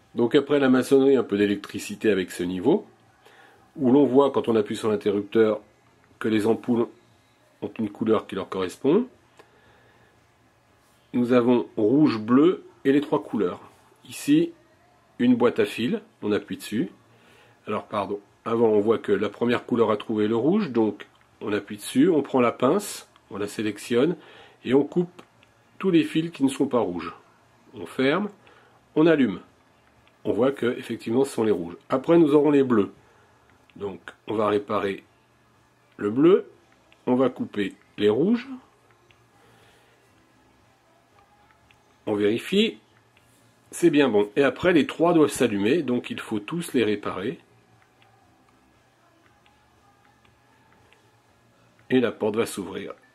Donc après la maçonnerie, un peu d'électricité avec ce niveau, où l'on voit quand on appuie sur l'interrupteur que les ampoules ont une couleur qui leur correspond. Nous avons rouge, bleu et les trois couleurs. Ici, une boîte à fil, on appuie dessus. Alors pardon, avant on voit que la première couleur a trouvé le rouge, donc on appuie dessus, on prend la pince, on la sélectionne et on coupe tous les fils qui ne sont pas rouges. On ferme, on allume. On voit que effectivement ce sont les rouges. Après nous aurons les bleus. Donc on va réparer le bleu, on va couper les rouges, on vérifie, c'est bien bon. Et après les trois doivent s'allumer, donc il faut tous les réparer. Et la porte va s'ouvrir.